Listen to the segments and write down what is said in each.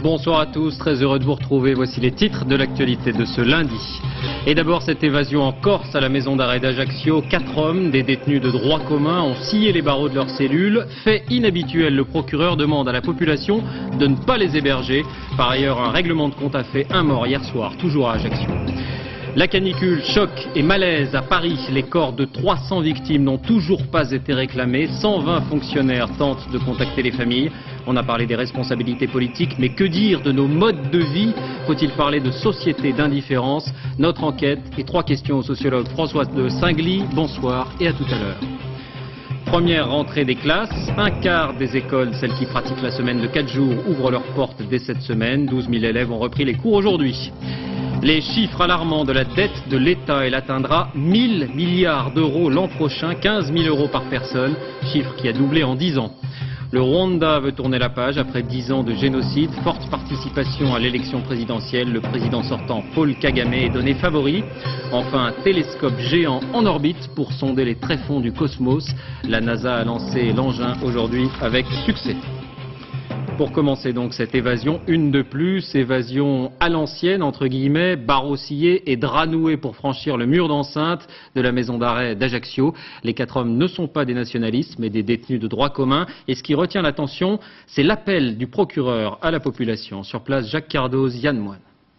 Bonsoir à tous, très heureux de vous retrouver. Voici les titres de l'actualité de ce lundi. Et d'abord cette évasion en Corse à la maison d'arrêt d'Ajaccio. 4 hommes, des détenus de droit commun, ont scié les barreaux de leurs cellules. Fait inhabituel, le procureur demande à la population de ne pas les héberger. Par ailleurs, un règlement de compte a fait un mort hier soir, toujours à Ajaccio. La canicule, choc et malaise à Paris. Les corps de 300 victimes n'ont toujours pas été réclamés. 120 fonctionnaires tentent de contacter les familles. On a parlé des responsabilités politiques, mais que dire de nos modes de vie? Faut-il parler de société d'indifférence? Notre enquête et 3 questions au sociologue François de Singly. Bonsoir et à tout à l'heure. Première rentrée des classes, un quart des écoles, celles qui pratiquent la semaine de 4 jours, ouvrent leurs portes dès cette semaine. 12 000 élèves ont repris les cours aujourd'hui. Les chiffres alarmants de la dette de l'État, elle atteindra 1000 milliards d'euros l'an prochain, 15 000 euros par personne, chiffre qui a doublé en 10 ans. Le Rwanda veut tourner la page après 10 ans de génocide, forte participation à l'élection présidentielle. Le président sortant Paul Kagame est donné favori. Enfin, un télescope géant en orbite pour sonder les tréfonds du cosmos. La NASA a lancé l'engin aujourd'hui avec succès. Pour commencer donc cette évasion, une de plus, évasion à l'ancienne, entre guillemets, barreaux sciés et draps noués pour franchir le mur d'enceinte de la maison d'arrêt d'Ajaccio. Les 4 hommes ne sont pas des nationalistes, mais des détenus de droit commun. Et ce qui retient l'attention, c'est l'appel du procureur à la population. Sur place, Jacques Cardoz, Yann Moine.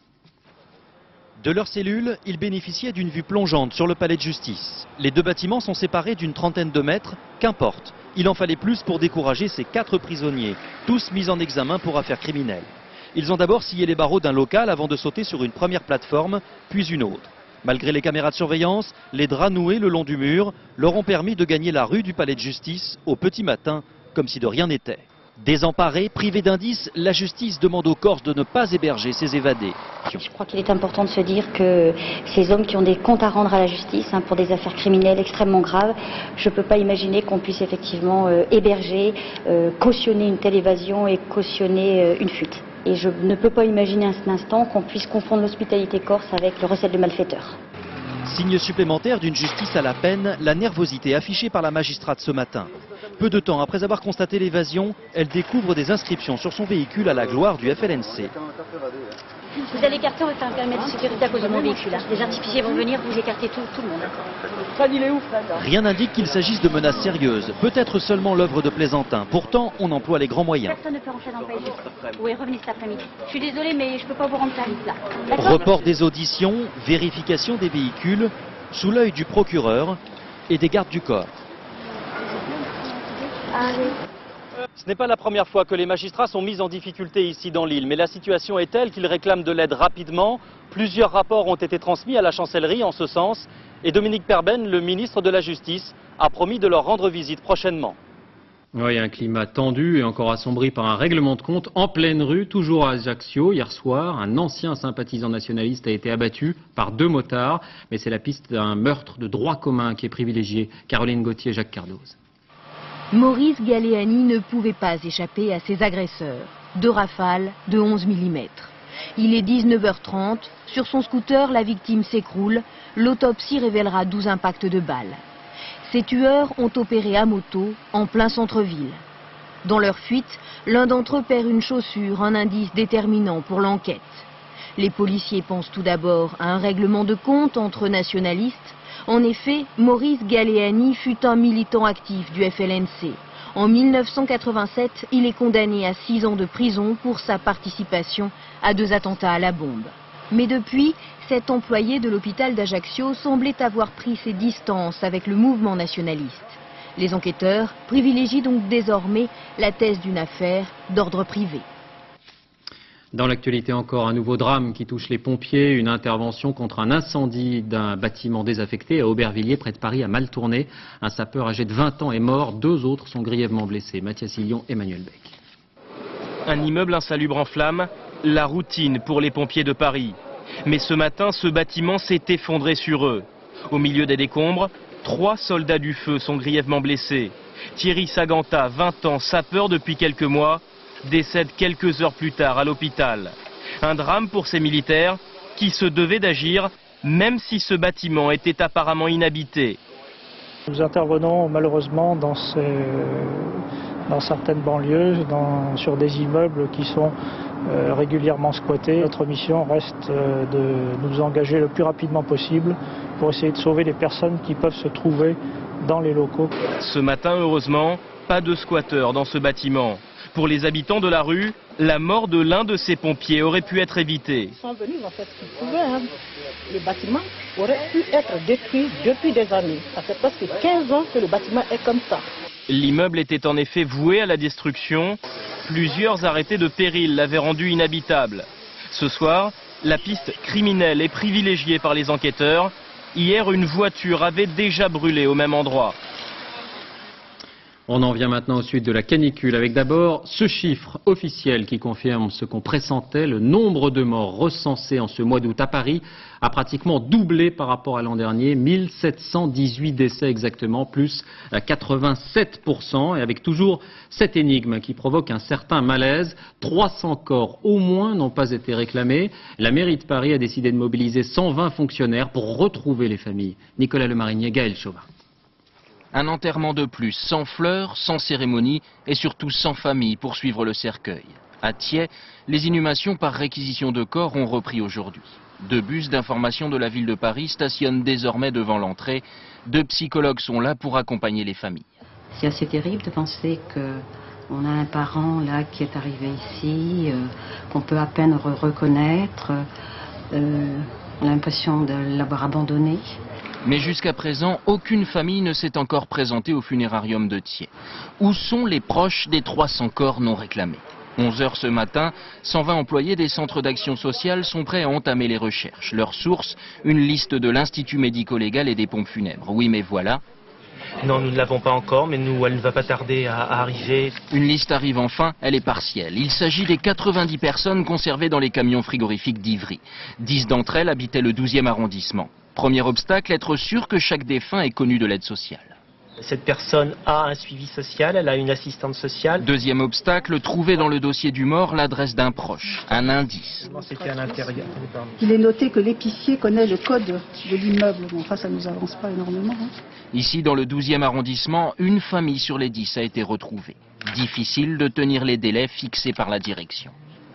De leur cellule, ils bénéficiaient d'une vue plongeante sur le palais de justice. Les 2 bâtiments sont séparés d'une trentaine de mètres, qu'importe. Il en fallait plus pour décourager ces 4 prisonniers, tous mis en examen pour affaires criminelles. Ils ont d'abord scié les barreaux d'un local avant de sauter sur une première plateforme, puis une autre. Malgré les caméras de surveillance, les draps noués le long du mur leur ont permis de gagner la rue du palais de justice au petit matin, comme si de rien n'était. Désemparés, privés d'indices, la justice demande aux Corses de ne pas héberger ces évadés. Je crois qu'il est important de se dire que ces hommes qui ont des comptes à rendre à la justice pour des affaires criminelles extrêmement graves, je ne peux pas imaginer qu'on puisse effectivement héberger, cautionner une telle évasion et cautionner une fuite. Et je ne peux pas imaginer un instant qu'on puisse confondre l'hospitalité corse avec le recel de malfaiteurs. Signe supplémentaire d'une justice à la peine, la nervosité affichée par la magistrate ce matin. Peu de temps après avoir constaté l'évasion, elle découvre des inscriptions sur son véhicule à la gloire du FLNC. Vous allez écarter, on va faire un périmètre de sécurité à cause de mon véhicule. Les artificiers vont venir, vous écartez tout le monde. Fred, il est où, Fred? Rien n'indique qu'il s'agisse de menaces sérieuses, peut-être seulement l'œuvre de plaisantins. Pourtant, on emploie les grands moyens. Personne ne peut rentrer dans le palais. Oui, revenez cet après-midi. Je suis désolée, mais je ne peux pas vous rendre service là. Report des auditions, vérification des véhicules, sous l'œil du procureur et des gardes du corps. Ce n'est pas la première fois que les magistrats sont mis en difficulté ici dans l'île, mais la situation est telle qu'ils réclament de l'aide rapidement. Plusieurs rapports ont été transmis à la chancellerie en ce sens, et Dominique Perben, le ministre de la Justice, a promis de leur rendre visite prochainement. Oui, un climat tendu et encore assombri par un règlement de compte en pleine rue, toujours à Ajaccio. Hier soir, un ancien sympathisant nationaliste a été abattu par 2 motards, mais c'est la piste d'un meurtre de droit commun qui est privilégiée. Caroline Gauthier, Jacques Cardoz. Maurice Galeani ne pouvait pas échapper à ses agresseurs. 2 rafales de 11 mm. Il est 19h30. Sur son scooter, la victime s'écroule. L'autopsie révélera 12 impacts de balles. Ces tueurs ont opéré à moto, en plein centre-ville. Dans leur fuite, l'un d'entre eux perd une chaussure, un indice déterminant pour l'enquête. Les policiers pensent tout d'abord à un règlement de compte entre nationalistes. En effet, Maurice Galeani fut un militant actif du FLNC. En 1987, il est condamné à 6 ans de prison pour sa participation à 2 attentats à la bombe. Mais depuis, cet employé de l'hôpital d'Ajaccio semblait avoir pris ses distances avec le mouvement nationaliste. Les enquêteurs privilégient donc désormais la thèse d'une affaire d'ordre privé. Dans l'actualité encore, un nouveau drame qui touche les pompiers. Une intervention contre un incendie d'un bâtiment désaffecté à Aubervilliers, près de Paris, a mal tourné. Un sapeur âgé de 20 ans est mort, 2 autres sont grièvement blessés. Mathias Hillion, Emmanuel Beck. Un immeuble insalubre en flammes, la routine pour les pompiers de Paris. Mais ce matin, ce bâtiment s'est effondré sur eux. Au milieu des décombres, 3 soldats du feu sont grièvement blessés. Thierry Saganta, 20 ans, sapeur depuis quelques mois, décède quelques heures plus tard à l'hôpital. Un drame pour ces militaires qui se devaient d'agir même si ce bâtiment était apparemment inhabité. Nous intervenons malheureusement dans certaines banlieues, sur des immeubles qui sont régulièrement squattés. Notre mission reste de nous engager le plus rapidement possible pour essayer de sauver les personnes qui peuvent se trouver dans les locaux. Ce matin, heureusement, pas de squatteurs dans ce bâtiment. Pour les habitants de la rue, la mort de l'un de ces pompiers aurait pu être évitée. Ils sont venus, ils ont fait ce qu'ils pouvaient. Le bâtiment aurait pu être détruit depuis des années. Ça fait presque 15 ans que le bâtiment est comme ça. L'immeuble était en effet voué à la destruction. Plusieurs arrêtés de péril l'avaient rendu inhabitable. Ce soir, la piste criminelle est privilégiée par les enquêteurs. Hier, une voiture avait déjà brûlé au même endroit. On en vient maintenant aux suites de la canicule, avec d'abord ce chiffre officiel qui confirme ce qu'on pressentait. Le nombre de morts recensés en ce mois d'août à Paris a pratiquement doublé par rapport à l'an dernier. 1718 décès exactement, plus 87%. Et avec toujours cette énigme qui provoque un certain malaise. 300 corps au moins n'ont pas été réclamés. La mairie de Paris a décidé de mobiliser 120 fonctionnaires pour retrouver les familles. Nicolas Lemarinier, Gaël Chauvin. Un enterrement de plus, sans fleurs, sans cérémonie et surtout sans famille pour suivre le cercueil. À Thiais, les inhumations par réquisition de corps ont repris aujourd'hui. 2 bus d'information de la ville de Paris stationnent désormais devant l'entrée. 2 psychologues sont là pour accompagner les familles. C'est assez terrible de penser qu'on a un parent là qui est arrivé ici, qu'on peut à peine reconnaître. On a l'impression de l'avoir abandonné. Mais jusqu'à présent, aucune famille ne s'est encore présentée au funérarium de Thiais. Où sont les proches des 300 corps non réclamés? 11 h ce matin, 120 employés des centres d'action sociale sont prêts à entamer les recherches. Leur source, une liste de l'Institut médico-légal et des pompes funèbres. Oui, mais voilà. Non, nous ne l'avons pas encore, mais elle ne va pas tarder à arriver. Une liste arrive enfin, elle est partielle. Il s'agit des 90 personnes conservées dans les camions frigorifiques d'Ivry. 10 d'entre elles habitaient le 12e arrondissement. Premier obstacle, être sûr que chaque défunt est connu de l'aide sociale. Cette personne a un suivi social, elle a une assistante sociale. Deuxième obstacle, trouver dans le dossier du mort l'adresse d'un proche, un indice. C'était à l'intérieur. Il est noté que l'épicier connaît le code de l'immeuble. Bon, enfin, ça ne nous avance pas énormément. Ici, dans le 12e arrondissement, une famille sur les 10 a été retrouvée. Difficile de tenir les délais fixés par la direction.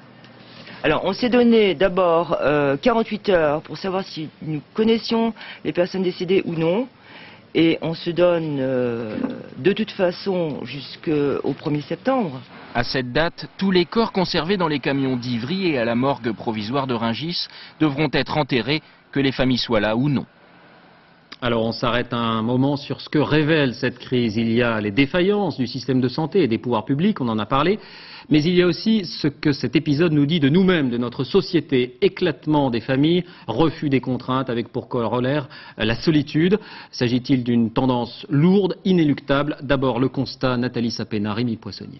Alors, on s'est donné d'abord 48 heures pour savoir si nous connaissions les personnes décédées ou non. Et on se donne de toute façon jusqu'au 1er septembre. À cette date, tous les corps conservés dans les camions d'Ivry et à la morgue provisoire de Rungis devront être enterrés, que les familles soient là ou non. Alors on s'arrête un moment sur ce que révèle cette crise. Il y a les défaillances du système de santé et des pouvoirs publics, on en a parlé, mais il y a aussi ce que cet épisode nous dit de nous-mêmes, de notre société, éclatement des familles, refus des contraintes avec pour corollaire la solitude. S'agit-il d'une tendance lourde, inéluctable? D'abord le constat, Nathalie Sapena, Rémi Poissonnier.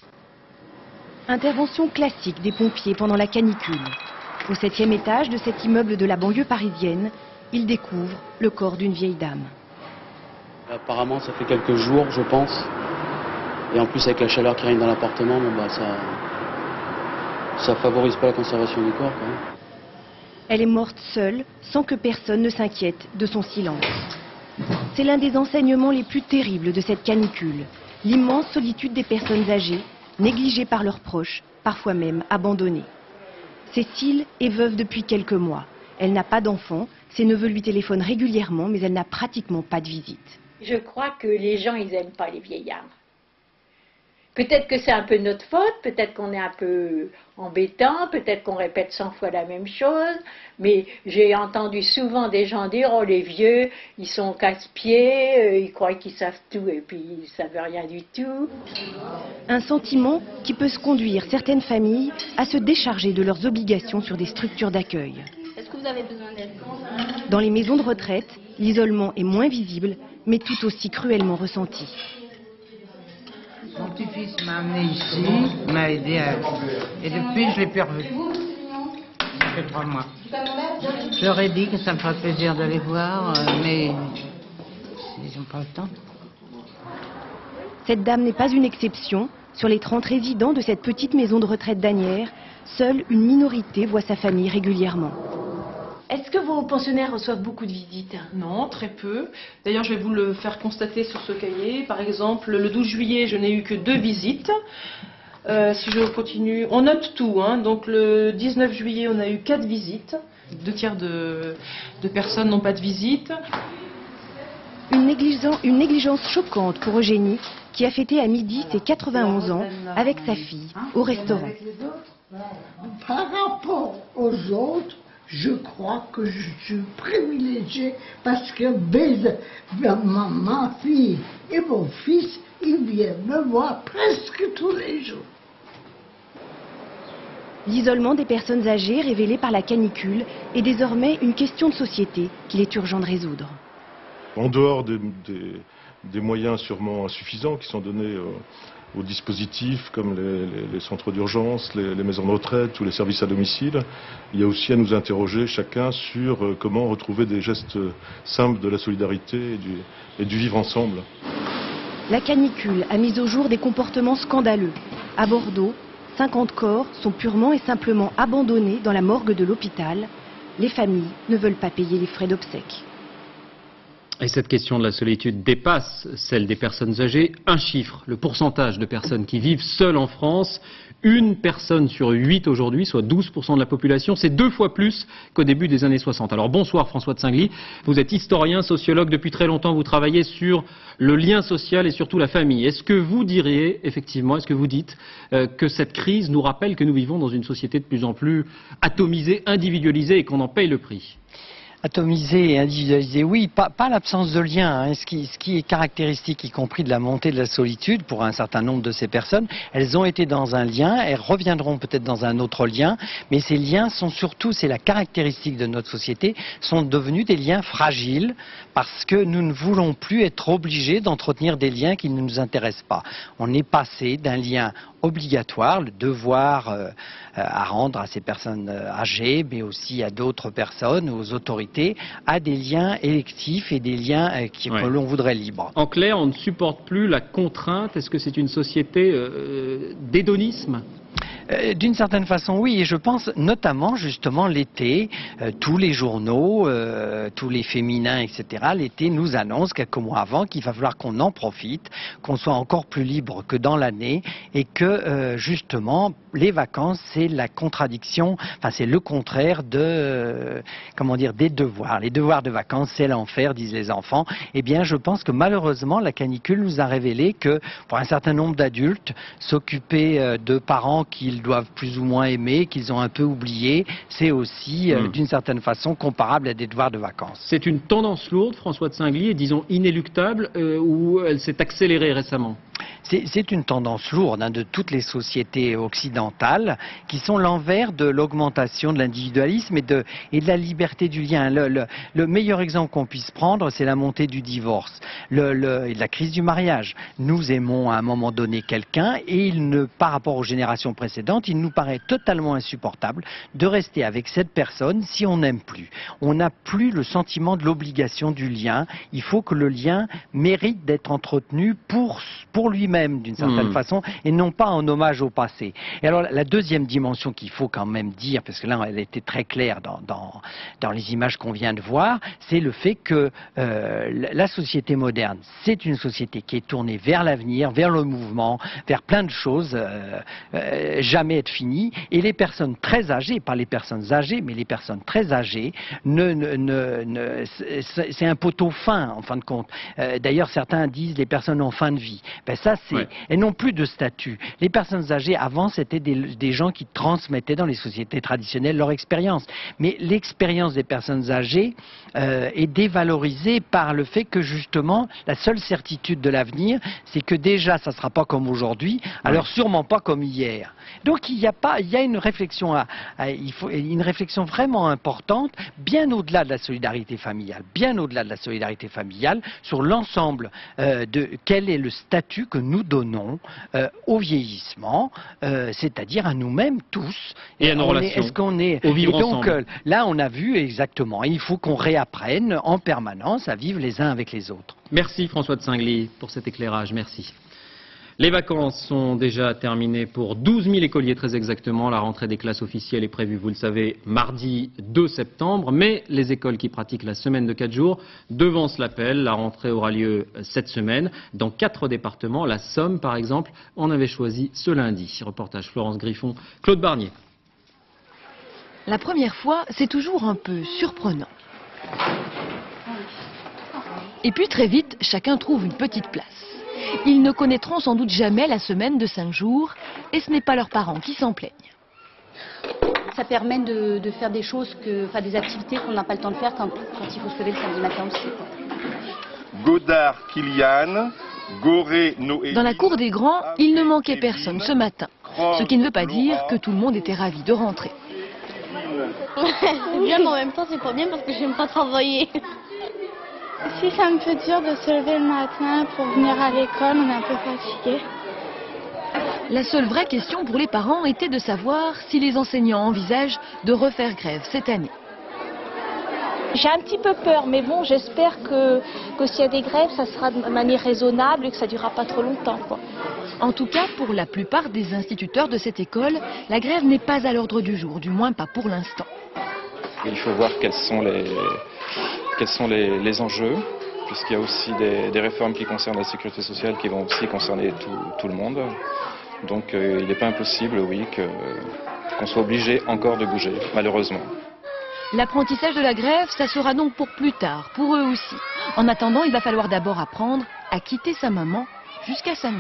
Intervention classique des pompiers pendant la canicule. Au 7e étage de cet immeuble de la banlieue parisienne, ils découvrent le corps d'une vieille dame. Apparemment, ça fait quelques jours, je pense. Et en plus, avec la chaleur qui règne dans l'appartement, bon, bah, ça favorise pas la conservation du corps, quand même. Elle est morte seule, sans que personne ne s'inquiète de son silence. C'est l'un des enseignements les plus terribles de cette canicule. L'immense solitude des personnes âgées, négligées par leurs proches, parfois même abandonnées. Cécile est veuve depuis quelques mois. Elle n'a pas d'enfant, ses neveux lui téléphonent régulièrement, mais elle n'a pratiquement pas de visite. Je crois que les gens, ils n'aiment pas les vieillards. Peut-être que c'est un peu notre faute, peut-être qu'on est un peu embêtant, peut-être qu'on répète 100 fois la même chose, mais j'ai entendu souvent des gens dire « Oh, les vieux, ils sont casse-pieds, ils croient qu'ils savent tout et puis ils ne savent rien du tout. » Un sentiment qui peut se conduire certaines familles à se décharger de leurs obligations sur des structures d'accueil. Est-ce que vous avez besoin d'aide? Dans les maisons de retraite, l'isolement est moins visible, mais tout aussi cruellement ressenti. Mon petit-fils m'a amené ici, m'a aidé et depuis je l'ai plus revu. Ça fait 3 mois. J'aurais dit que ça me ferait plaisir de les voir, mais ils n'ont pas le temps. Cette dame n'est pas une exception. Sur les 30 résidents de cette petite maison de retraite d'Asnières, seule une minorité voit sa famille régulièrement. Est-ce que vos pensionnaires reçoivent beaucoup de visites? Non, très peu. D'ailleurs, je vais vous le faire constater sur ce cahier. Par exemple, le 12 juillet, je n'ai eu que 2 visites. Si je continue, on note tout. Hein. Donc le 19 juillet, on a eu 4 visites. 2 tiers de personnes n'ont pas de visite. Une négligence choquante pour Eugénie, qui a fêté à midi ses 91 ans avec sa fille au restaurant. Par rapport aux autres, je crois que je suis privilégiée parce que ma fille et mon fils, ils viennent me voir presque tous les jours. L'isolement des personnes âgées révélé par la canicule est désormais une question de société qu'il est urgent de résoudre. En dehors des moyens sûrement insuffisants qui sont donnés aux dispositifs comme les centres d'urgence, les maisons de retraite ou les services à domicile, il y a aussi à nous interroger chacun sur comment retrouver des gestes simples de la solidarité et du vivre ensemble. La canicule a mis au jour des comportements scandaleux. À Bordeaux, 50 corps sont purement et simplement abandonnés dans la morgue de l'hôpital. Les familles ne veulent pas payer les frais d'obsèques. Et cette question de la solitude dépasse celle des personnes âgées. Un chiffre, le pourcentage de personnes qui vivent seules en France. 1 personne sur 8 aujourd'hui, soit 12% de la population. C'est 2 fois plus qu'au début des années 60. Alors bonsoir François de Singly. Vous êtes historien, sociologue. Depuis très longtemps, vous travaillez sur le lien social et surtout la famille. Est-ce que vous diriez, effectivement, est-ce que vous dites que cette crise nous rappelle que nous vivons dans une société de plus en plus atomisée, individualisée et qu'on en paye le prix ? Atomisé et individualisé, oui, pas l'absence de lien. Hein. Ce qui est caractéristique, y compris de la montée de la solitude pour un certain nombre de ces personnes, elles ont été dans un lien, elles reviendront peut-être dans un autre lien, mais ces liens sont surtout, c'est la caractéristique de notre société, sont devenus des liens fragiles parce que nous ne voulons plus être obligés d'entretenir des liens qui ne nous intéressent pas. On est passé d'un lien obligatoire, le devoir à rendre à ces personnes âgées, mais aussi à d'autres personnes, aux autorités, à des liens électifs et des liens que l'on voudrait libres. En clair, on ne supporte plus la contrainte. Est-ce que c'est une société d'hédonisme ? D'une certaine façon, oui, et je pense notamment justement l'été, tous les journaux, tous les féminins, etc., l'été nous annoncent quelques mois avant qu'il va falloir qu'on en profite, qu'on soit encore plus libre que dans l'année, et que justement les vacances c'est la contradiction, enfin c'est le contraire de, comment dire, des devoirs. Les devoirs de vacances c'est l'enfer, disent les enfants. Eh bien je pense que malheureusement la canicule nous a révélé que pour un certain nombre d'adultes, s'occuper de parents qu'ils doivent plus ou moins aimer, qu'ils ont un peu oublié, c'est aussi d'une certaine façon comparable à des devoirs de vacances. C'est une tendance lourde, François de Singly, et disons inéluctable, ou elle s'est accélérée récemment ? C'est une tendance lourde de toutes les sociétés occidentales qui sont l'envers de l'augmentation de l'individualisme et de la liberté du lien. Le meilleur exemple qu'on puisse prendre, c'est la montée du divorce et de la crise du mariage. Nous aimons à un moment donné quelqu'un et par rapport aux générations précédentes, il nous paraît totalement insupportable de rester avec cette personne si on n'aime plus. On n'a plus le sentiment de l'obligation du lien. Il faut que le lien mérite d'être entretenu pour lui-même d'une certaine façon et non pas en hommage au passé. Et alors la deuxième dimension qu'il faut quand même dire, parce que là elle était très claire dans les images qu'on vient de voir, c'est le fait que la société moderne, c'est une société qui est tournée vers l'avenir, vers le mouvement, vers plein de choses, jamais être finie, et les personnes très âgées, pas les personnes âgées, mais les personnes très âgées, c'est un poteau fin en fin de compte. D'ailleurs certains disent les personnes en fin de vie. Ben ça c'est, elles n'ont plus de statut. Les personnes âgées avant c'était des gens qui transmettaient dans les sociétés traditionnelles leur expérience. Mais l'expérience des personnes âgées est dévalorisée par le fait que justement la seule certitude de l'avenir, c'est que déjà ça ne sera pas comme aujourd'hui, alors sûrement pas comme hier. Donc il y a une réflexion une réflexion vraiment importante, bien au-delà de la solidarité familiale, sur l'ensemble de quel est le statut que nous donnons au vieillissement, c'est-à-dire à nous-mêmes tous. Et à nos relations, au vivre ensemble. Là, on a vu exactement. Il faut qu'on réapprenne en permanence à vivre les uns avec les autres. Merci François de Singly pour cet éclairage. Merci. Les vacances sont déjà terminées pour 12 000 écoliers très exactement. La rentrée des classes officielles est prévue, vous le savez, mardi 2 septembre. Mais les écoles qui pratiquent la semaine de 4 jours devancent l'appel. La rentrée aura lieu cette semaine. Dans 4 départements, la Somme par exemple, on avait choisi ce lundi. Reportage Florence Griffon, Claude Barnier. La première fois, c'est toujours un peu surprenant. Et puis très vite, chacun trouve une petite place. Ils ne connaîtront sans doute jamais la semaine de 5 jours et ce n'est pas leurs parents qui s'en plaignent. Ça permet de faire des choses, des activités qu'on n'a pas le temps de faire quand il faut se lever le samedi matin aussi. Godard, Kylian, Goré, Noé. Dans la cour des grands, il ne manquait personne ce matin. Ce qui ne veut pas dire que tout le monde était ravi de rentrer. C'est bien, mais en même temps, c'est pas bien parce que j'aime pas travailler. Si ça me fait dur de se lever le matin pour venir à l'école, on est un peu fatigué. La seule vraie question pour les parents était de savoir si les enseignants envisagent de refaire grève cette année. J'ai un petit peu peur, mais bon, j'espère que s'il y a des grèves, ça sera de manière raisonnable et que ça ne durera pas trop longtemps, quoi. En tout cas, pour la plupart des instituteurs de cette école, la grève n'est pas à l'ordre du jour, du moins pas pour l'instant. Il faut voir quels sont les enjeux, puisqu'il y a aussi des réformes qui concernent la sécurité sociale qui vont aussi concerner tout le monde. Donc il n'est pas impossible, oui, qu'on soit obligé encore de bouger, malheureusement. L'apprentissage de la grève, ça sera donc pour plus tard, pour eux aussi. En attendant, il va falloir d'abord apprendre à quitter sa maman jusqu'à samedi.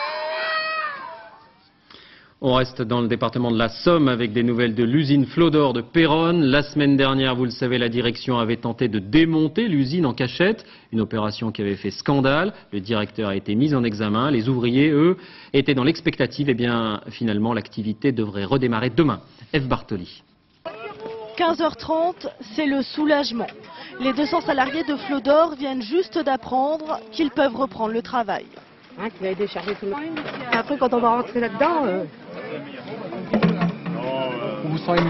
On reste dans le département de la Somme avec des nouvelles de l'usine Flodor de Péronne. La semaine dernière, vous le savez, la direction avait tenté de démonter l'usine en cachette, une opération qui avait fait scandale. Le directeur a été mis en examen. Les ouvriers, eux, étaient dans l'expectative. Eh bien, finalement, l'activité devrait redémarrer demain. Eve Bartoli. 15h30, c'est le soulagement. Les 200 salariés de Flodor viennent juste d'apprendre qu'ils peuvent reprendre le travail. Qui va décharger tout le monde. Et après, quand on va rentrer là-dedans... Vous sentez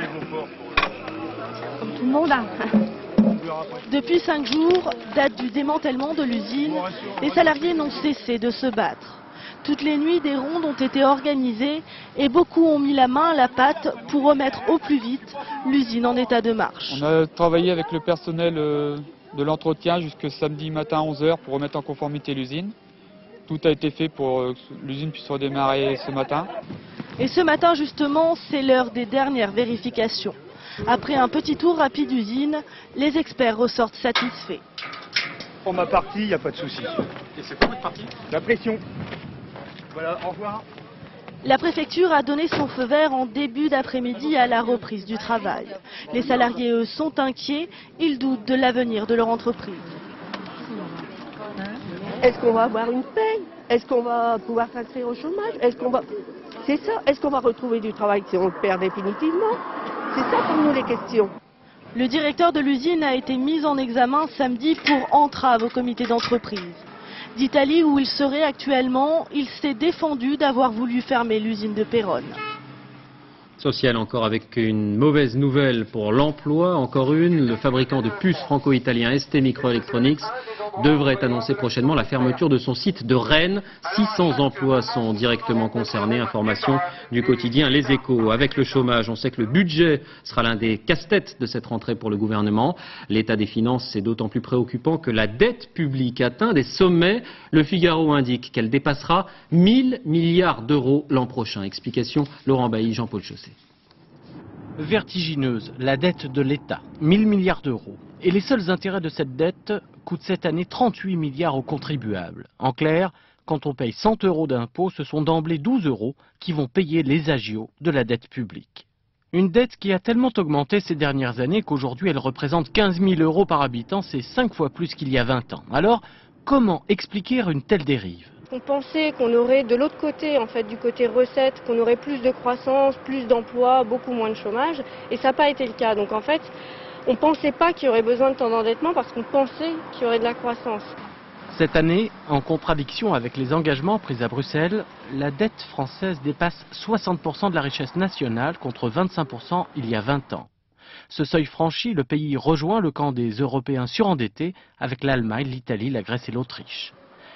comme tout le monde. Depuis 5 jours, date du démantèlement de l'usine, les salariés n'ont cessé de se battre. Toutes les nuits, des rondes ont été organisées et beaucoup ont mis la main à la pâte pour remettre au plus vite l'usine en état de marche. On a travaillé avec le personnel de l'entretien jusqu'à samedi matin à 11h pour remettre en conformité l'usine. Tout a été fait pour que l'usine puisse redémarrer ce matin. Et ce matin, justement, c'est l'heure des dernières vérifications. Après un petit tour rapide d'usine, les experts ressortent satisfaits. Pour ma partie, il n'y a pas de souci. Et c'est quoi votre partie? La pression. Voilà, au revoir. La préfecture a donné son feu vert en début d'après-midi à la reprise du travail. Les salariés, eux, sont inquiets. Ils doutent de l'avenir de leur entreprise. Est-ce qu'on va avoir une paye? Est-ce qu'on va pouvoir s'inscrire au chômage? C'est ça. Est-ce qu'on va retrouver du travail si on le perd définitivement? C'est ça pour nous les questions. Le directeur de l'usine a été mis en examen samedi pour entrave au comité d'entreprise. D'Italie, où il serait actuellement, il s'est défendu d'avoir voulu fermer l'usine de Péronne. Social encore avec une mauvaise nouvelle pour l'emploi, encore une. Le fabricant de puces franco-italien ST Microelectronics devrait annoncer prochainement la fermeture de son site de Rennes. 600 emplois sont directement concernés. Information du quotidien Les Échos. Avec le chômage, on sait que le budget sera l'un des casse-têtes de cette rentrée pour le gouvernement. L'état des finances est d'autant plus préoccupant que la dette publique atteint des sommets. Le Figaro indique qu'elle dépassera 1000 milliards d'euros l'an prochain. Explication Laurent Bailly, Jean-Paul Chaussé. Vertigineuse, la dette de l'État, 1000 milliards d'euros. Et les seuls intérêts de cette dette coûtent cette année 38 milliards aux contribuables. En clair, quand on paye 100 euros d'impôts, ce sont d'emblée 12 euros qui vont payer les agios de la dette publique. Une dette qui a tellement augmenté ces dernières années qu'aujourd'hui elle représente 15 000 euros par habitant, c'est 5 fois plus qu'il y a 20 ans. Alors, comment expliquer une telle dérive ? On pensait qu'on aurait de l'autre côté, en fait, du côté recettes, qu'on aurait plus de croissance, plus d'emplois, beaucoup moins de chômage, et ça n'a pas été le cas. Donc en fait, on ne pensait pas qu'il y aurait besoin de tant d'endettement parce qu'on pensait qu'il y aurait de la croissance. Cette année, en contradiction avec les engagements pris à Bruxelles, la dette française dépasse 60% de la richesse nationale contre 25% il y a 20 ans. Ce seuil franchi, le pays rejoint le camp des Européens surendettés avec l'Allemagne, l'Italie, la Grèce et l'Autriche.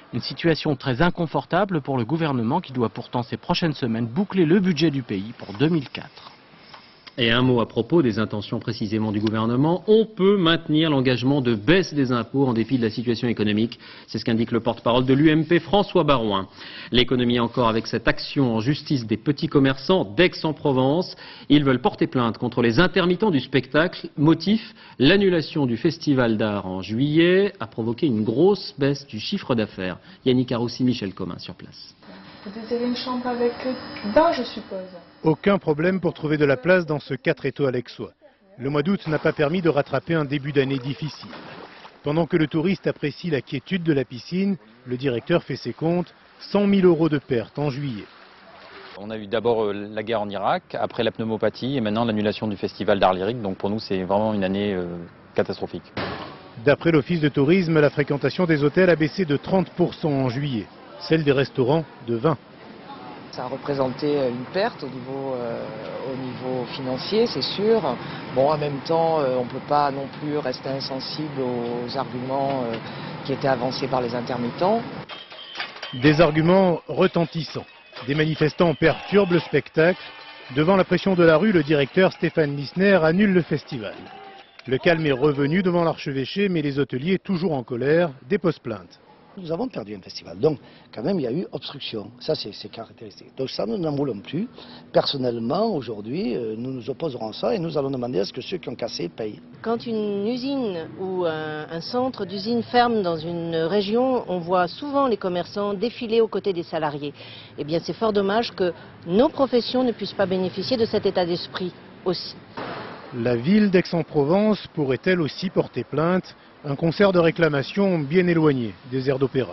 Une situation très inconfortable pour le gouvernement qui doit pourtant ces prochaines semaines boucler le budget du pays pour 2004. Et un mot à propos des intentions précisément du gouvernement. On peut maintenir l'engagement de baisse des impôts en dépit de la situation économique. C'est ce qu'indique le porte-parole de l'UMP, François Barouin. L'économie encore avec cette action en justice des petits commerçants d'Aix-en-Provence. Ils veulent porter plainte contre les intermittents du spectacle. Motif, l'annulation du festival d'art en juillet a provoqué une grosse baisse du chiffre d'affaires. Yannick Aroussi, Michel Comin sur place. Vous désirez une chambre avec bain, je suppose? Aucun problème pour trouver de la place dans ce 4 étoiles aixois. Le mois d'août n'a pas permis de rattraper un début d'année difficile. Pendant que le touriste apprécie la quiétude de la piscine, le directeur fait ses comptes, 100 000 € de pertes en juillet. On a eu d'abord la guerre en Irak, après la pneumopathie et maintenant l'annulation du festival d'art lyrique. Donc pour nous, c'est vraiment une année catastrophique. D'après l'Office de tourisme, la fréquentation des hôtels a baissé de 30% en juillet, celle des restaurants de 20%. Ça a représenté une perte au niveau financier, c'est sûr. Bon, en même temps, on ne peut pas non plus rester insensible aux arguments qui étaient avancés par les intermittents. Des arguments retentissants. Des manifestants perturbent le spectacle. Devant la pression de la rue, le directeur Stéphane Lissner annule le festival. Le calme est revenu devant l'archevêché, mais les hôteliers, toujours en colère, déposent plainte. Nous avons perdu un festival, donc quand même il y a eu obstruction, ça c'est caractéristique. Donc ça nous n'en voulons plus. Personnellement, aujourd'hui, nous nous opposerons à ça et nous allons demander à ce que ceux qui ont cassé payent. Quand une usine ou un centre d'usine ferme dans une région, on voit souvent les commerçants défiler aux côtés des salariés. Eh bien c'est fort dommage que nos professions ne puissent pas bénéficier de cet état d'esprit aussi. La ville d'Aix-en-Provence pourrait-elle aussi porter plainte? Un concert de réclamation bien éloigné des aires d'opéra.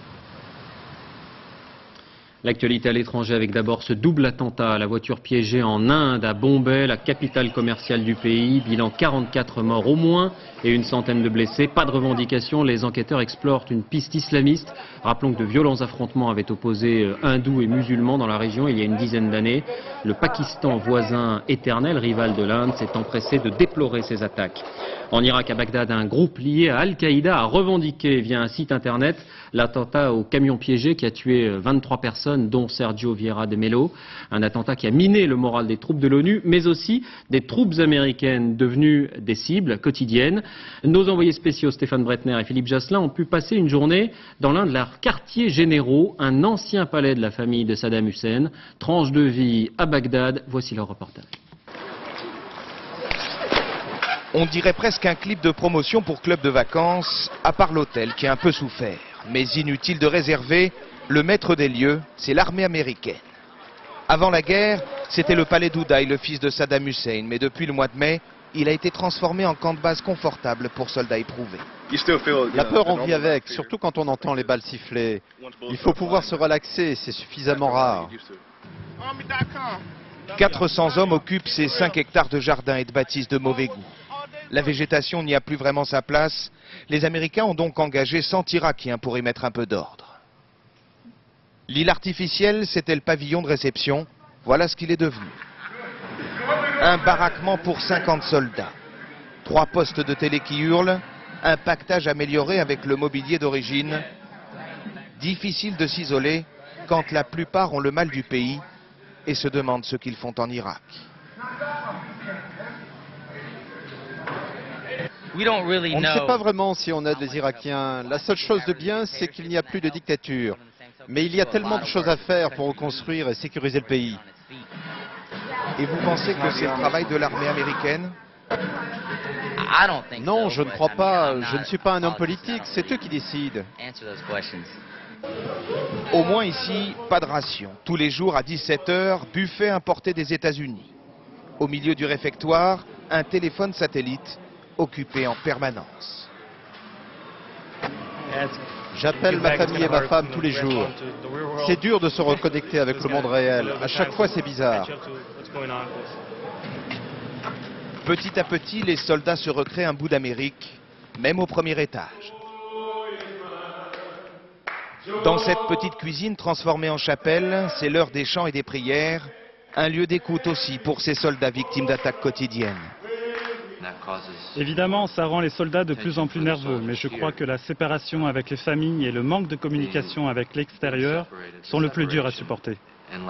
L'actualité à l'étranger avec d'abord ce double attentat à la voiture piégée en Inde, à Bombay, la capitale commerciale du pays. Bilan 44 morts au moins et une centaine de blessés. Pas de revendication, les enquêteurs explorent une piste islamiste. Rappelons que de violents affrontements avaient opposé hindous et musulmans dans la région il y a une dizaine d'années. Le Pakistan, voisin éternel, rival de l'Inde, s'est empressé de déplorer ces attaques. En Irak, à Bagdad, un groupe lié à Al-Qaïda a revendiqué via un site internet l'attentat au camion piégé qui a tué 23 personnes, dont Sergio Vieira de Mello. Un attentat qui a miné le moral des troupes de l'ONU, mais aussi des troupes américaines devenues des cibles quotidiennes. Nos envoyés spéciaux Stéphane Bretner et Philippe Jasselin ont pu passer une journée dans l'un de leurs quartiers généraux, un ancien palais de la famille de Saddam Hussein. Tranche de vie à Bagdad, voici leur reportage. On dirait presque un clip de promotion pour club de vacances, à part l'hôtel qui a un peu souffert. Mais inutile de réserver, le maître des lieux, c'est l'armée américaine. Avant la guerre, c'était le palais d'Oudaï, le fils de Saddam Hussein. Mais depuis le mois de mai, il a été transformé en camp de base confortable pour soldats éprouvés. La peur, on vit avec, surtout quand on entend les balles siffler. Il faut pouvoir se relaxer, c'est suffisamment rare. 400 hommes occupent ces 5 hectares de jardins et de bâtisses de mauvais goût. La végétation n'y a plus vraiment sa place. Les Américains ont donc engagé 100 Irakiens pour y mettre un peu d'ordre. L'île artificielle, c'était le pavillon de réception. Voilà ce qu'il est devenu. Un baraquement pour 50 soldats. 3 postes de télé qui hurlent. Un pactage amélioré avec le mobilier d'origine. Difficile de s'isoler quand la plupart ont le mal du pays et se demandent ce qu'ils font en Irak. On ne sait pas vraiment si on aide les Irakiens. La seule chose de bien, c'est qu'il n'y a plus de dictature. Mais il y a tellement de choses à faire pour reconstruire et sécuriser le pays. Et vous pensez que c'est le travail de l'armée américaine? Non, je ne crois pas. Je ne suis pas un homme politique, c'est eux qui décident. Au moins ici, pas de ration. Tous les jours à 17 h, buffet importé des États-Unis. Au milieu du réfectoire, un téléphone satellite occupé en permanence. J'appelle ma famille et ma femme tous les jours. C'est dur de se reconnecter avec le monde réel. À chaque fois, c'est bizarre. Petit à petit, les soldats se recréent un bout d'Amérique, même au premier étage. Dans cette petite cuisine transformée en chapelle, c'est l'heure des chants et des prières, un lieu d'écoute aussi pour ces soldats victimes d'attaques quotidiennes. Évidemment, ça rend les soldats de plus en plus nerveux, mais je crois que la séparation avec les familles et le manque de communication avec l'extérieur sont le plus durs à supporter.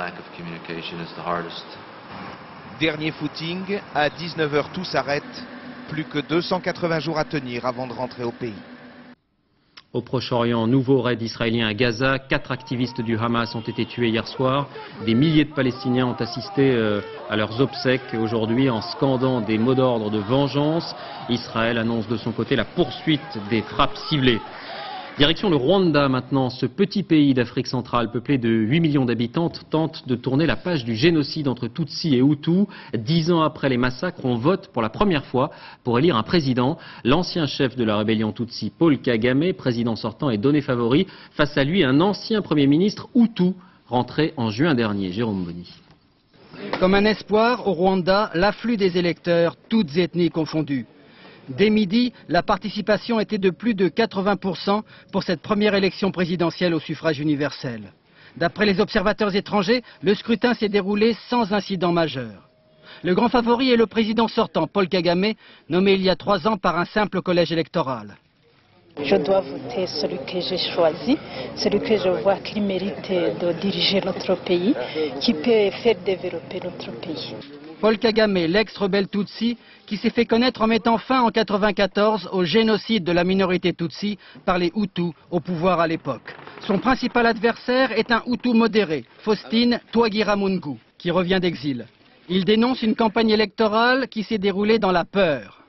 Dernier footing, à 19 h tout s'arrête. Plus que 280 jours à tenir avant de rentrer au pays. Au Proche-Orient, nouveau raid israélien à Gaza. 4 activistes du Hamas ont été tués hier soir. Des milliers de Palestiniens ont assisté à leurs obsèques aujourd'hui en scandant des mots d'ordre de vengeance. Israël annonce de son côté la poursuite des frappes ciblées. Direction le Rwanda maintenant, ce petit pays d'Afrique centrale peuplé de 8 millions d'habitants tente de tourner la page du génocide entre Tutsis et Hutus. 10 ans après les massacres, on vote pour la première fois pour élire un président. L'ancien chef de la rébellion Tutsi, Paul Kagame, président sortant, est donné favori. Face à lui, un ancien Premier ministre Hutu, rentré en juin dernier. Jérôme Bonny. Comme un espoir, au Rwanda, l'afflux des électeurs, toutes ethnies confondues. Dès midi, la participation était de plus de 80% pour cette première élection présidentielle au suffrage universel. D'après les observateurs étrangers, le scrutin s'est déroulé sans incident majeur. Le grand favori est le président sortant, Paul Kagame, nommé il y a 3 ans par un simple collège électoral. Je dois voter celui que j'ai choisi, celui que je vois qui mérite de diriger notre pays, qui peut faire développer notre pays. Paul Kagame, l'ex-rebelle Tutsi, qui s'est fait connaître en mettant fin en 1994 au génocide de la minorité Tutsi par les Hutus au pouvoir à l'époque. Son principal adversaire est un Hutu modéré, Faustin Twagiramungu, qui revient d'exil. Il dénonce une campagne électorale qui s'est déroulée dans la peur.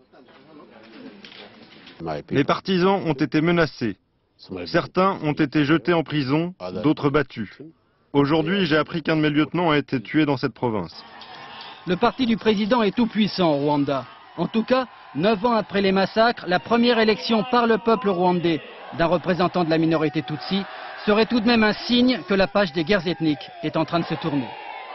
Les partisans ont été menacés. Certains ont été jetés en prison, d'autres battus. Aujourd'hui, j'ai appris qu'un de mes lieutenants a été tué dans cette province. Le parti du président est tout puissant au Rwanda. En tout cas, 9 ans après les massacres, la première élection par le peuple rwandais d'un représentant de la minorité Tutsi serait tout de même un signe que la page des guerres ethniques est en train de se tourner.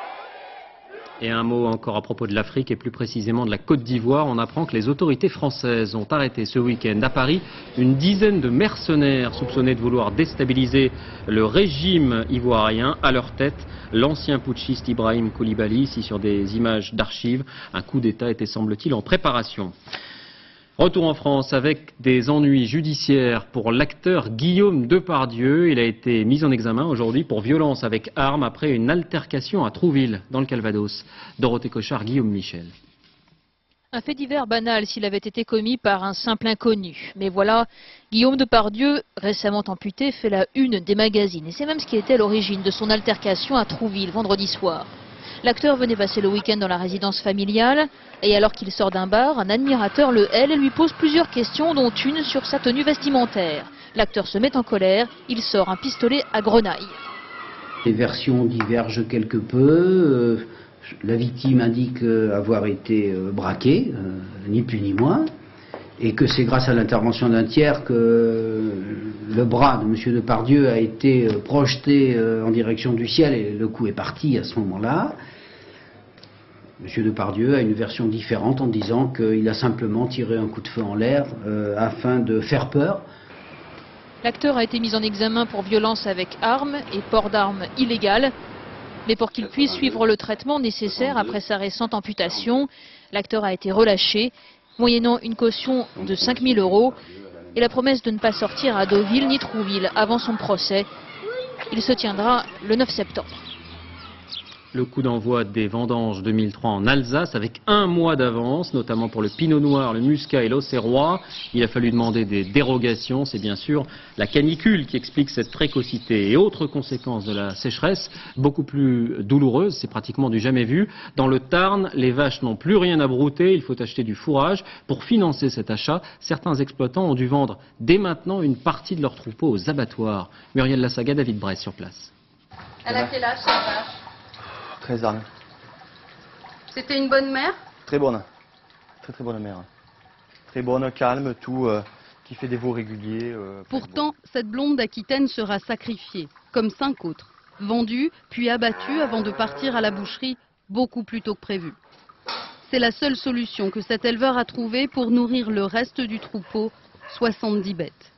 Et un mot encore à propos de l'Afrique et plus précisément de la Côte d'Ivoire. On apprend que les autorités françaises ont arrêté ce week-end à Paris une dizaine de mercenaires soupçonnés de vouloir déstabiliser le régime ivoirien. À leur tête, l'ancien putschiste Ibrahim Koulibaly, ici sur des images d'archives. Un coup d'État était, semble-t-il, en préparation. Retour en France avec des ennuis judiciaires pour l'acteur Guillaume Depardieu. Il a été mis en examen aujourd'hui pour violence avec arme après une altercation à Trouville, dans le Calvados. Dorothée Cochard, Guillaume Michel. Un fait divers banal s'il avait été commis par un simple inconnu. Mais voilà, Guillaume Depardieu, récemment amputé, fait la une des magazines. Et c'est même ce qui était à l'origine de son altercation à Trouville vendredi soir. L'acteur venait passer le week-end dans la résidence familiale et alors qu'il sort d'un bar, un admirateur le hèle et lui pose plusieurs questions, dont une sur sa tenue vestimentaire. L'acteur se met en colère, il sort un pistolet à grenaille. Les versions divergent quelque peu. La victime indique avoir été braquée, ni plus ni moins, et que c'est grâce à l'intervention d'un tiers que le bras de M. Depardieu a été projeté en direction du ciel et le coup est parti à ce moment-là. M. Depardieu a une version différente en disant qu'il a simplement tiré un coup de feu en l'air afin de faire peur. L'acteur a été mis en examen pour violence avec arme et port d'armes illégales. Mais pour qu'il puisse suivre le traitement nécessaire après sa récente amputation, l'acteur a été relâché, moyennant une caution de 5 000 € et la promesse de ne pas sortir à Deauville ni Trouville avant son procès. Il se tiendra le 9 septembre. Le coup d'envoi des vendanges 2003 en Alsace avec 1 mois d'avance, notamment pour le pinot noir, le muscat et l'auxerrois. Il a fallu demander des dérogations. C'est bien sûr la canicule qui explique cette précocité. Et autre conséquence de la sécheresse, beaucoup plus douloureuse, c'est pratiquement du jamais vu. Dans le Tarn, les vaches n'ont plus rien à brouter, il faut acheter du fourrage. Pour financer cet achat, certains exploitants ont dû vendre dès maintenant une partie de leurs troupeaux aux abattoirs. Muriel Lassaga, David Bress sur place. Elle a quel âge cette vache? 13 ans. C'était une bonne mère? Très bonne. Très très bonne mère. Très bonne, calme, tout, qui fait des veaux réguliers. Pourtant, cette blonde d'Aquitaine sera sacrifiée, comme 5 autres. Vendue, puis abattue avant de partir à la boucherie, beaucoup plus tôt que prévu. C'est la seule solution que cet éleveur a trouvée pour nourrir le reste du troupeau, 70 bêtes.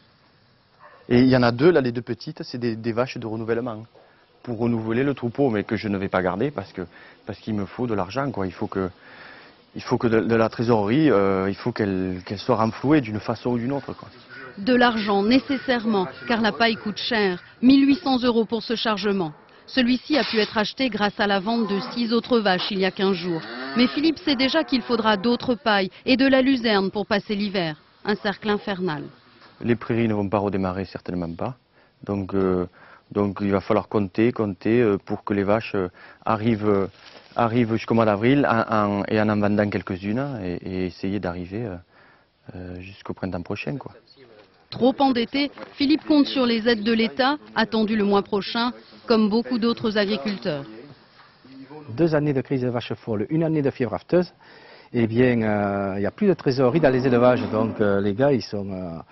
Et il y en a 2, là, les 2 petites, c'est des vaches de renouvellement. Pour renouveler le troupeau, mais que je ne vais pas garder parce qu'il me faut de l'argent, quoi. Il faut il faut que de la trésorerie, il faut qu'elle soit renflouée d'une façon ou d'une autre, quoi. De l'argent nécessairement, car la paille coûte cher. 1 800 € pour ce chargement. Celui-ci a pu être acheté grâce à la vente de 6 autres vaches il y a 15 jours. Mais Philippe sait déjà qu'il faudra d'autres pailles et de la luzerne pour passer l'hiver. Un cercle infernal. Les prairies ne vont pas redémarrer, certainement pas. Donc il va falloir compter pour que les vaches arrivent jusqu'au mois d'avril et en vendant quelques-unes et essayer d'arriver jusqu'au printemps prochain, quoi. Trop endetté, Philippe compte sur les aides de l'État, attendues le mois prochain, comme beaucoup d'autres agriculteurs. 2 années de crise de vaches folles, 1 année de fièvre afteuse, eh bien, il n'y a plus de trésorerie dans les élevages. Donc les gars, ils sont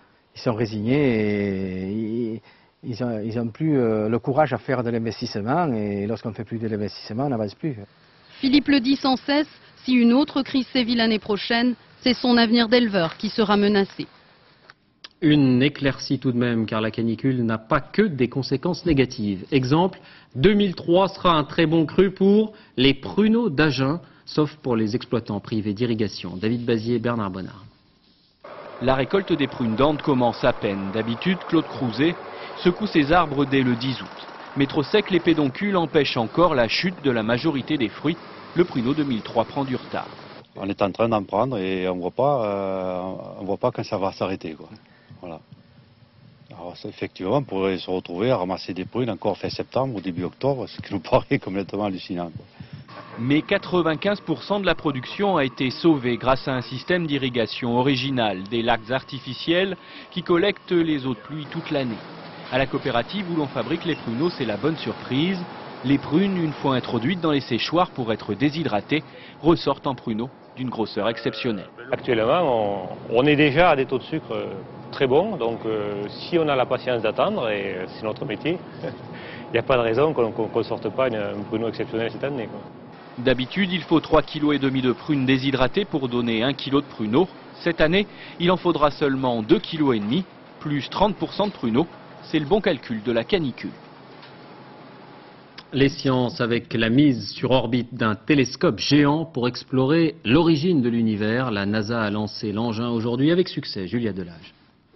résignés et ils n'ont plus le courage à faire de l'investissement. Et lorsqu'on ne fait plus de l'investissement, on n'avance plus. Philippe le dit sans cesse, si une autre crise sévit l'année prochaine, c'est son avenir d'éleveur qui sera menacé. Une éclaircie tout de même, car la canicule n'a pas que des conséquences négatives. Exemple, 2003 sera un très bon cru pour les pruneaux d'Agen, sauf pour les exploitants privés d'irrigation. David Bazier, Bernard Bonnard. La récolte des prunes d'Ande commence à peine. D'habitude, Claude Crouzet secoue ses arbres dès le 10 août. Mais trop sec, les pédoncules empêchent encore la chute de la majorité des fruits. Le pruneau 2003 prend du retard. On est en train d'en prendre et on voit pas quand ça va s'arrêter, quoi. Voilà. Alors effectivement, on pourrait se retrouver à ramasser des prunes encore fin septembre ou début octobre, ce qui nous paraît complètement hallucinant, quoi. Mais 95% de la production a été sauvée grâce à un système d'irrigation original, des lacs artificiels qui collectent les eaux de pluie toute l'année. À la coopérative où l'on fabrique les pruneaux, c'est la bonne surprise. Les prunes, une fois introduites dans les séchoirs pour être déshydratées, ressortent en pruneaux d'une grosseur exceptionnelle. Actuellement, on est déjà à des taux de sucre très bons, donc si on a la patience d'attendre, et c'est notre métier, il n'y a pas de raison qu'on ne sorte pas un pruneau exceptionnel cette année, quoi. D'habitude, il faut 3,5 kg de prunes déshydratées pour donner 1 kg de pruneaux. Cette année, il en faudra seulement 2,5 kg, plus 30% de pruneaux. C'est le bon calcul de la canicule. Les sciences avec la mise sur orbite d'un télescope géant pour explorer l'origine de l'univers. La NASA a lancé l'engin aujourd'hui avec succès. Julia Delage.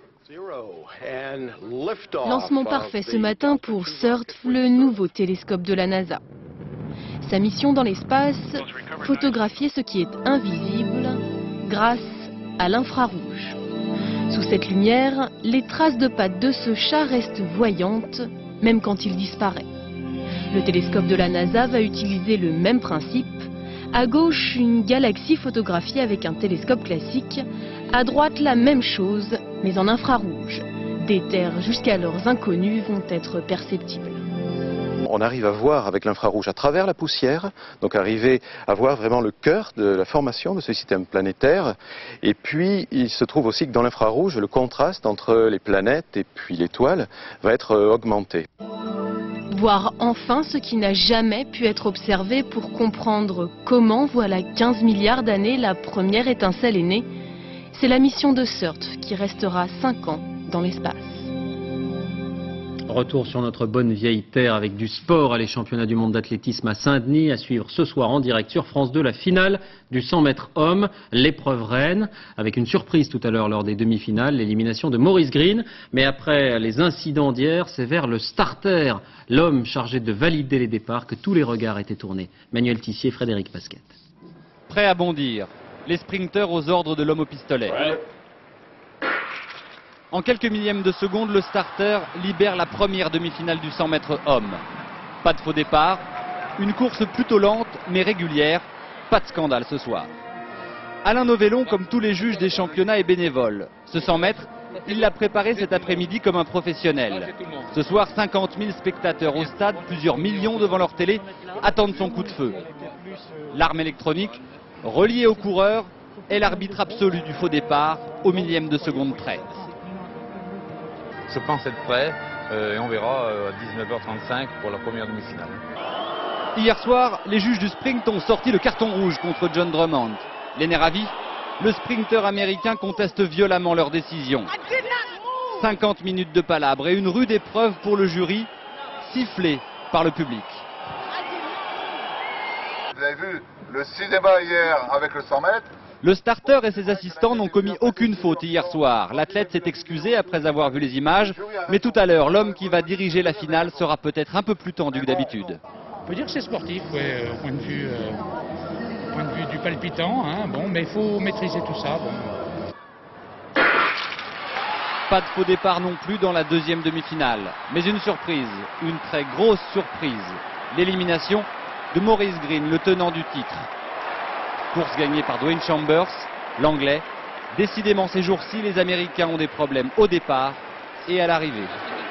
Lancement parfait ce matin pour SERT, le nouveau télescope de la NASA. Sa mission dans l'espace, photographier ce qui est invisible grâce à l'infrarouge. Sous cette lumière, les traces de pattes de ce chat restent voyantes, même quand il disparaît. Le télescope de la NASA va utiliser le même principe. À gauche, une galaxie photographiée avec un télescope classique. À droite, la même chose, mais en infrarouge. Des terres jusqu'alors inconnues vont être perceptibles. On arrive à voir avec l'infrarouge à travers la poussière, donc arriver à voir vraiment le cœur de la formation de ce système planétaire. Et puis, il se trouve aussi que dans l'infrarouge, le contraste entre les planètes et puis l'étoile va être augmenté. Voir enfin ce qui n'a jamais pu être observé pour comprendre comment, voilà 15 milliards d'années, la première étincelle est née. C'est la mission de SERT qui restera 5 ans dans l'espace. Retour sur notre bonne vieille terre avec du sport à les championnats du monde d'athlétisme à Saint-Denis, à suivre ce soir en direct sur France 2, la finale du 100 mètres hommes, l'épreuve reine, avec une surprise tout à l'heure lors des demi-finales, l'élimination de Maurice Green. Mais après les incidents d'hier, c'est vers le starter, l'homme chargé de valider les départs, que tous les regards étaient tournés. Manuel Tissier, Frédéric Pasquette. Prêt à bondir, les sprinteurs aux ordres de l'homme au pistolet. Ouais. En quelques millièmes de seconde, le starter libère la première demi-finale du 100 mètres hommes. Pas de faux départ, une course plutôt lente mais régulière, pas de scandale ce soir. Alain Novellon, comme tous les juges des championnats, est bénévole. Ce 100 mètres, il l'a préparé cet après-midi comme un professionnel. Ce soir, 50 000 spectateurs au stade, plusieurs millions devant leur télé, attendent son coup de feu. L'arme électronique, reliée au coureur, est l'arbitre absolu du faux départ, au millième de seconde près. Je pense être prêt et on verra à 19h35 pour la première demi-finale. Hier soir, les juges du sprint ont sorti le carton rouge contre John Drummond. Les nerfs à vif, le sprinter américain conteste violemment leur décision. 50 minutes de palabres et une rude épreuve pour le jury, sifflée par le public. Vous avez vu le cinéma hier avec le 100 mètres. Le starter et ses assistants n'ont commis aucune faute hier soir. L'athlète s'est excusé après avoir vu les images, mais tout à l'heure, l'homme qui va diriger la finale sera peut-être un peu plus tendu que d'habitude. On peut dire que c'est sportif, ouais, au point de vue du palpitant, hein, bon, mais il faut maîtriser tout ça. Bon. Pas de faux départ non plus dans la deuxième demi-finale, mais une surprise, une très grosse surprise, l'élimination de Maurice Green, le tenant du titre. Course gagnée par Dwayne Chambers, l'anglais. Décidément ces jours-ci, les Américains ont des problèmes au départ et à l'arrivée.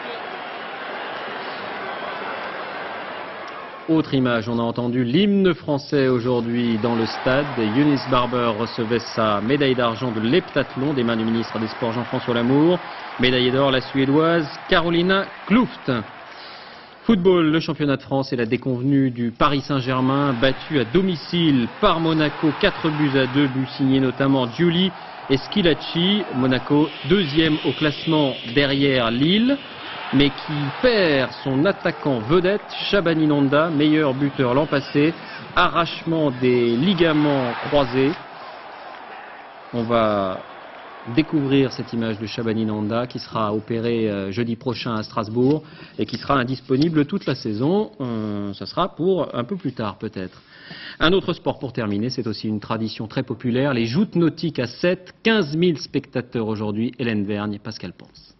Autre image, on a entendu l'hymne français aujourd'hui dans le stade. Eunice Barber recevait sa médaille d'argent de l'heptathlon des mains du ministre des Sports Jean-François Lamour. Médaillée d'or, la Suédoise Carolina Klüft. Football, le championnat de France et la déconvenue du Paris Saint-Germain, battu à domicile par Monaco, 4-2, but signé notamment Giuli et Schilacci. Monaco, deuxième au classement derrière Lille, mais qui perd son attaquant vedette, Shabani Nonda, meilleur buteur l'an passé, arrachement des ligaments croisés. On va découvrir cette image de Shabani Nonda qui sera opéré jeudi prochain à Strasbourg et qui sera indisponible toute la saison. Ça sera pour un peu plus tard peut-être. Un autre sport pour terminer, c'est aussi une tradition très populaire, les joutes nautiques à 7, 15 000 spectateurs aujourd'hui. Hélène Vergne, Pascal Ponce.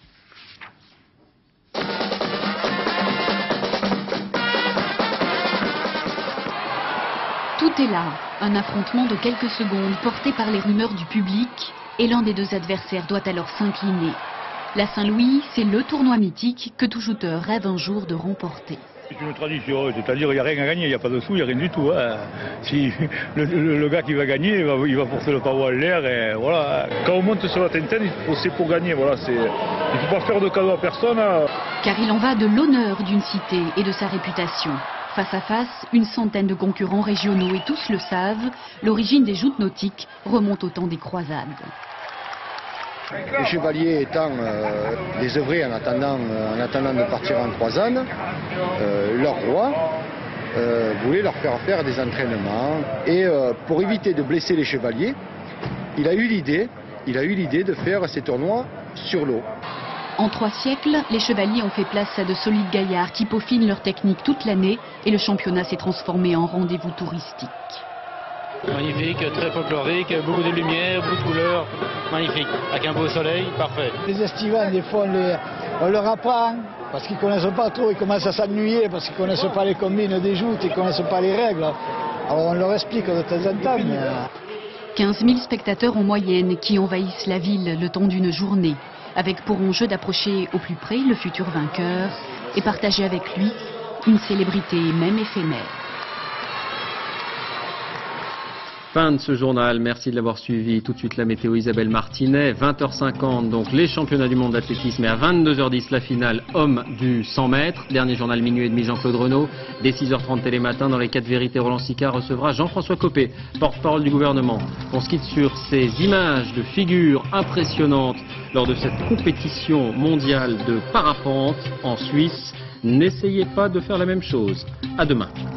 Tout est là, un affrontement de quelques secondes porté par les rumeurs du public. Et l'un des deux adversaires doit alors s'incliner. La Saint-Louis, c'est le tournoi mythique que tout shooter rêve un jour de remporter. C'est une tradition, c'est-à-dire il n'y a rien à gagner, il n'y a pas de sous, il n'y a rien du tout. Hein. Si le gars qui va gagner, il va forcer le pavot en l'air et voilà. Quand on monte sur la Tintin, c'est pour gagner, voilà. Il ne faut pas faire de cadeau à personne. Hein. Car il en va de l'honneur d'une cité et de sa réputation. Face à face, une centaine de concurrents régionaux et tous le savent, l'origine des joutes nautiques remonte au temps des croisades. Les chevaliers étant désœuvrés en attendant de partir en croisade, leur roi voulait leur faire faire des entraînements. Et pour éviter de blesser les chevaliers, il a eu l'idée de faire ces tournois sur l'eau. En 3 siècles, les chevaliers ont fait place à de solides gaillards qui peaufinent leur technique toute l'année et le championnat s'est transformé en rendez-vous touristique. Magnifique, très folklorique, beaucoup de lumière, beaucoup de couleurs, magnifique, avec un beau soleil, parfait. Les estivants, des fois, on leur apprend, parce qu'ils ne connaissent pas trop, ils commencent à s'ennuyer, parce qu'ils ne connaissent pas les combines des joutes, ils ne connaissent pas les règles. Alors on leur explique de temps en temps. Mais... 15 000 spectateurs en moyenne qui envahissent la ville le temps d'une journée, avec pour enjeu d'approcher au plus près le futur vainqueur et partager avec lui une célébrité même éphémère. Fin de ce journal, merci de l'avoir suivi. Tout de suite la météo, Isabelle Martinet, 20h50, donc les championnats du monde d'athlétisme et à 22h10 la finale homme du 100 mètres. Dernier journal minuit et demi, Jean-Claude Renaud. Dès 6h30 Télématin, dans les 4 vérités, Roland Sicard recevra Jean-François Copé, porte-parole du gouvernement. On se quitte sur ces images de figures impressionnantes lors de cette compétition mondiale de parapente en Suisse. N'essayez pas de faire la même chose. À demain.